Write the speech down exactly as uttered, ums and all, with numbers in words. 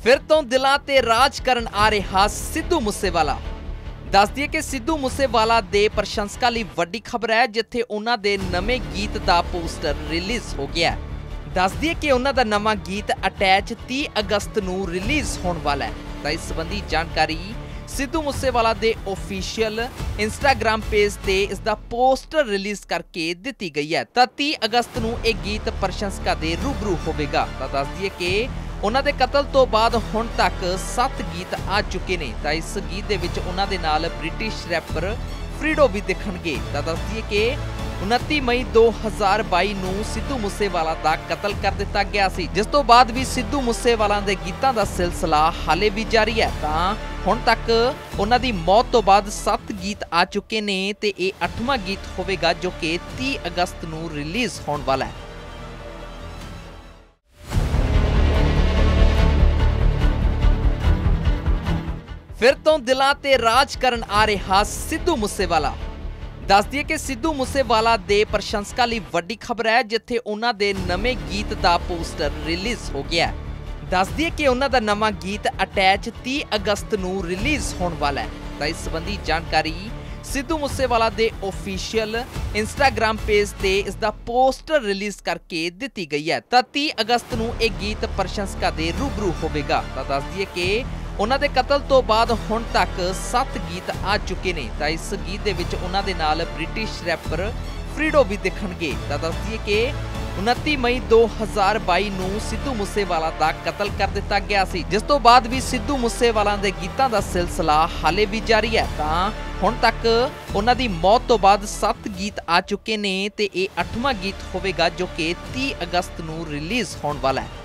फिर तो दिलां ते राज करन आ रहा सिद्धू मूसेवाला। दस दईए कि सिद्धू मूसेवाला दे प्रशंसकां लई वड्डी खबर है, जिथे उन्हां दे नਵੇਂ गीत दा पोस्टर रिलीज़ हो गया है। दस दईए कि उन्हां दा नवां गीत अटैच तीस अगस्त नूं रिलीज़ होण वाला है। तां इस संबंधी जानकारी सिद्धू मूसेवाला दे ऑफिशियल इंस्टाग्राम पेज ते इसदा पोस्टर रिलीज़ करके दित्ती गई है। तां तीस अगस्त नूं इह गीत प्रशंसकां दे रूबरू होवेगा। तां दस दईए कि उन्हां दे कतल तो बाद हुण तक सत्त गीत आ चुके ने। तां इस गीत दे विच उन्हां दे नाल ब्रिटिश रैपर फ्रीडो भी दिखणगे। तां दस दईए कि उनतीस मई दो हज़ार बाई नूं सिद्धू मूसेवाला दा कतल कर दिता गया सी, जिस तो बाद भी सिद्धू मूसेवाला दे गीतां दा सिलसिला हाले भी जारी है। तां हुण तक उन्हां दी मौत तो बाद सत्त गीत आ चुके ने ते इह अठवां गीत होवेगा जो कि तीस अगस्त नूं रिलीज़ होण वाला है। फिर तो दिलां ते राज करन आ रहा सिद्धू मूसेवाला। दस दईए कि सिद्धू मूसेवाला दे प्रशंसकां लई वड्डी खबर है, जिथे उन्हां दे नਵੇਂ गीत दा पोस्टर रिलीज़ हो गया है। दस दईए कि उन्हां दा नवां गीत अटैच तीस अगस्त नूं रिलीज़ होण वाला है। तां इस संबंधी जानकारी सिद्धू मूसेवाला दे ऑफिशियल इंस्टाग्राम पेज ते इसदा पोस्टर रिलीज़ करके दित्ती गई है। तां तीस अगस्त नूं इह गीत प्रशंसकां दे रूबरू होवेगा। तां दस दईए कि उन्हां दे कतल तो बाद हुण तक सत्त गीत आ चुके ने। तां इस गीत दे विच उन्हां दे नाल ब्रिटिश रैपर फ्रीडो भी दिखणगे। तां दस दईए कि उनतीस मई दो हज़ार बाई नूं सिद्धू मूसेवाला दा कतल कर दिता गया सी, जिस तो बाद भी सिद्धू मूसेवाला दे गीतां दा सिलसिला हाले भी जारी है। तां हुण तक उन्हां दी मौत तो बाद सत्त गीत आ चुके ने ते इह अठवां गीत होवेगा जो कि तीस अगस्त नूं रिलीज़ होण वाला है।